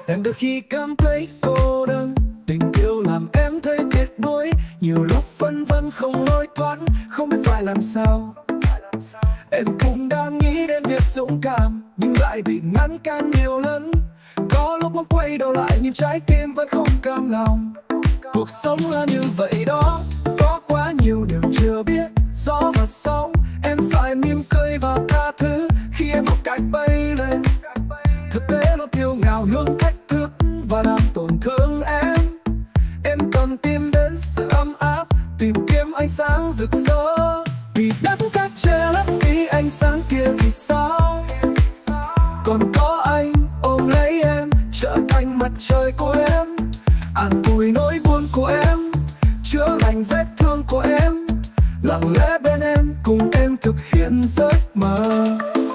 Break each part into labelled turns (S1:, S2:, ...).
S1: Em đôi khi cảm thấy cô đơn, tình yêu làm em thấy tiếc nuối. Nhiều lúc phân vân không lối thoát, không biết phải làm sao. Em cũng đang nghĩ đến việc dũng cảm, nhưng lại bị ngăn cản nhiều lần. Có lúc muốn quay đầu lại nhưng trái tim vẫn không cam lòng. Cuộc sống là như vậy đó, có quá nhiều điều chưa biết. Gió và sóng, em phải mỉm cười và tha thứ khi em học cách bay lên. Thực tế nó kiêu ngạo luôn thách thức và làm tổn thương em. Em cần tìm đến sự ấm áp, tìm kiếm ánh sáng rực rỡ. Vì đất cát che lấp đi ánh sáng kia thì sao? Còn có anh ôm lấy em, trở thành mặt trời của em, an ủi nỗi buồn của em, chữa lành vết thương của em, lặng lẽ bên em cùng em thực hiện giấc mơ.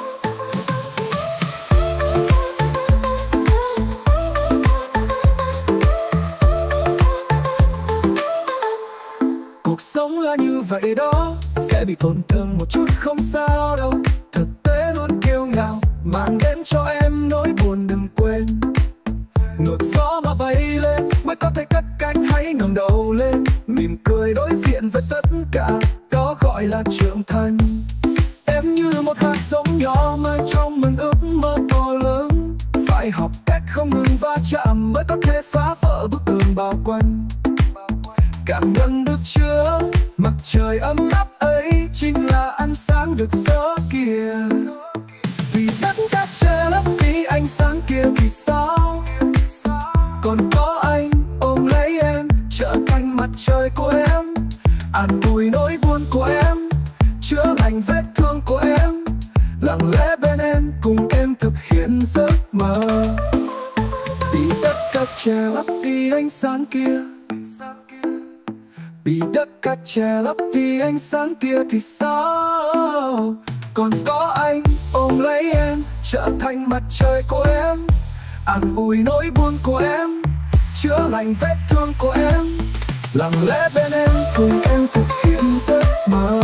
S1: Cuộc sống là như vậy đó, sẽ bị tổn thương một chút không sao đâu. Thực tế luôn kiêu ngạo, mang đến cho em nỗi buồn đừng quên. Ngược gió mà bay lên, mới có thể cất cánh, hãy ngẩng đầu lên. Mỉm cười đối diện với tất cả, đó gọi là trưởng thành. Em như một hạt giống nhỏ mà trong mình ước mơ to lớn. Phải học cách không ngừng va chạm mới có thể phá vỡ bức tường bao quanh. Cảm nhận được chưa, mặt trời ấm áp ấy chính là ánh sáng rực rỡ kia. Vì đất cát che lấp đi ánh sáng kia thì sao? Còn có anh ôm lấy em, trở thành mặt trời của em, an ủi nỗi buồn của em, chữa lành vết thương của em, lặng lẽ bên em cùng em thực hiện giấc mơ. Vì đất cát che lấp đi ánh sáng kia, vì đất cát che lấp đi ánh sáng kia thì sao? Còn có anh ôm lấy em, trở thành mặt trời của em, an ủi nỗi buồn của em, chữa lành vết thương của em, lặng lẽ bên em cùng em thực hiện giấc mơ.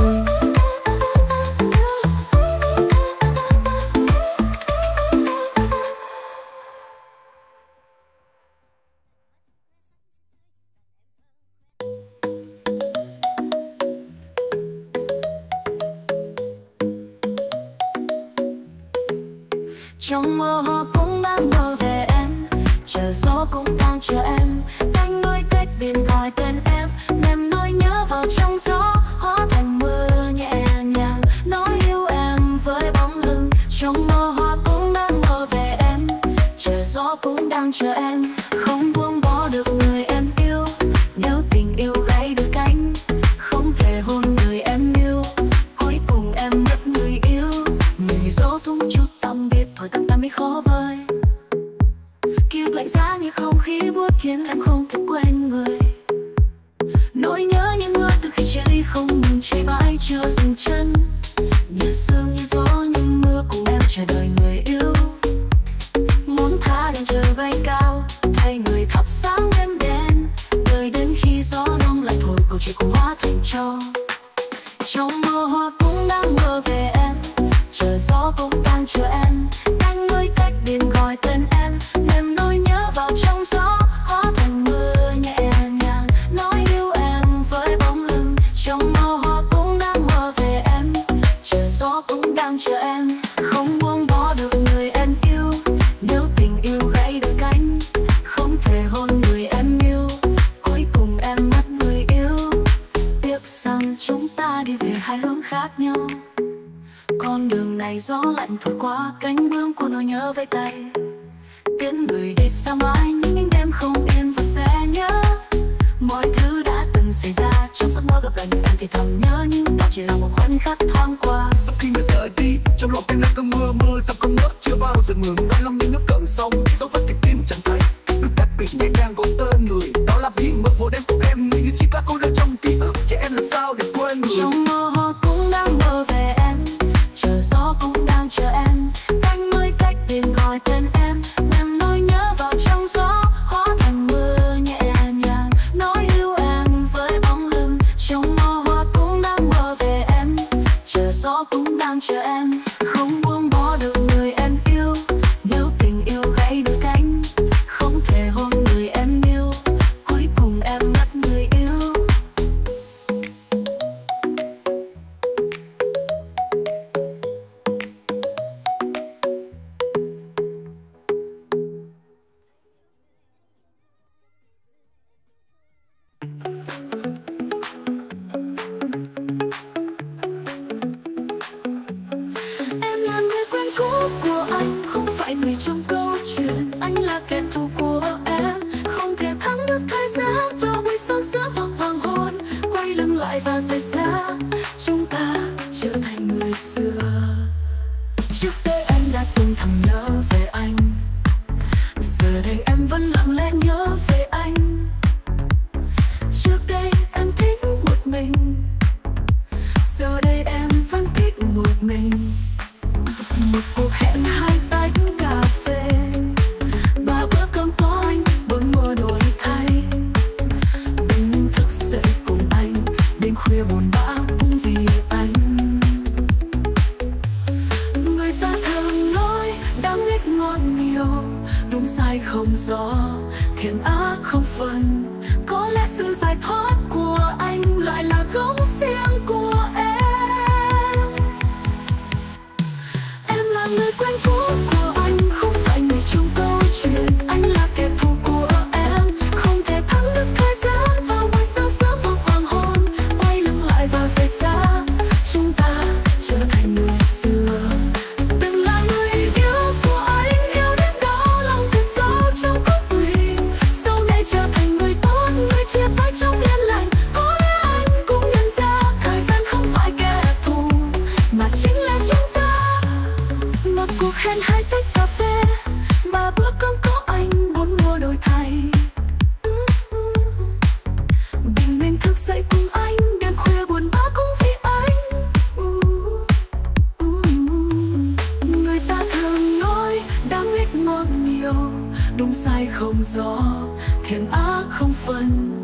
S2: Trong mơ họ cũng đang mơ về em, chờ gió cũng đang chờ em. Cánh núi cách biển gọi tên em, đem nỗi nhớ vào trong gió, hóa thành mưa nhẹ nhàng nói yêu em với bóng lưng. Trong mơ họ cũng đang mơ về em, chờ gió cũng đang chờ em. Không buông bỏ được người em yêu, nếu tình yêu gãy đôi cánh, không thể hôn người em yêu, cuối cùng em mất người yêu. Người gió thung chút tạm biệt, thôi thật ta mới khó vời. Ký ức lạnh giá như không khí buốt khiến em không thể quên người. Nỗi nhớ những người từ khi chia ly không ngừng chảy mãi chưa dừng chân. Như sương như gió như mưa cùng em chờ đợi người yêu. Muốn tha đèn trời bay cao, thay người thắp sáng em đèn. Đợi đến khi gió đông lại thổi câu chuyện cũng hóa thành trò. Trong mơ hoa cũng đang mơ về em, chờ gió cũng đang chờ em. Cánh núi cách biển gọi tên em, đem nỗi nhớ vào trong gió, hóa thành mưa nhẹ nhàng nói yêu em với bóng lưng. Trong mơ hoa cũng đang mơ về em, chờ gió cũng đang chờ em. Không buông bỏ được người em yêu, nếu tình yêu gãy đôi cánh, không thể hôn người em yêu, cuối cùng em mất người yêu. Tiếc rằng chúng ta đi về hai hướng khác nhau, con đường này gió lạnh thổi qua, cánh bướm của nỗi nhớ vẫy tay. Tiễn người đi xa mãi những đêm không yên và sẽ nhớ mọi thứ đã từng xảy ra. Trong giấc mơ gặp lại người em thì thầm nhớ, nhưng đó chỉ là một khoảnh khắc thoáng qua.
S1: Sau khi người rời đi, trong lòng em đang cơn mưa mưa dòng không ngớt, chưa bao giờ ngừng đôi lòng những nước cận sông, dấu vết tiếng tim chẳng thấy. Nước đất bị nhẹ nhàng gọi tên người, đó là bí mật vô đêm của em. Người như chỉ là cô đơn trong ký ức, trẻ em làm sao để quên người.
S2: Trong mơ họ cũng đang mơ về em, chờ gió cũng đang chờ em. Cánh núi cách biển gọi tên em, đem nỗi nhớ vào trong gió, hóa thành mưa nhẹ nhàng nói yêu em với bóng lưng. Trong mơ hoa cũng đang mơ về em, chờ gió cũng đang chờ em. Không buông bỏ được người em yêu, nếu tình yêu gãy đôi cánh, không rời xa, chúng ta trở thành người xưa. Trước đây em đã từng thầm nhớ về anh, giờ đây em vẫn lặng lẽ nhớ về anh. Trước đây em thích một mình, giờ đây em vẫn thích một mình. Một cuộc hẹn hai tách cà phê, ba bữa cơm có anh, bốn mùa đổi thay. Bình minh thức dậy cùng anh, đêm khuya buồn bã cũng vì anh. Người ta thường nói đáng ghét ngọt nhiều, đúng sai không rõ, thiện ác không phân. Có lẽ sự giải thoát của anh lại là góc riêng của em. Em là người quen cũ của anh, không phải người trong câu chuyện. Anh là kẻ thù của em, không thể thắng được thời gian vào buổi sáng sớm hoặc hoàng hôn. Quay lưng lại và rời xa, chúng ta trở thành người xưa. Từng là người yêu của anh, yêu đến đau lòng thật sâu trong cốt tủy. Sau này trở thành người tốt, người chia tay trong yên lành. Có lẽ anh cũng nhận ra thời gian không phải kẻ thù, mà chính là chúng ta. Một cuộc hẹn hai tách cà phê, ba bữa cơm có anh, bốn mùa đổi thay. Bình minh thức dậy cùng anh, đêm khuya buồn bã cũng vì anh. Người ta thường nói đáng ghét ngọt nhiều, đúng sai không rõ, thiện ác không phân.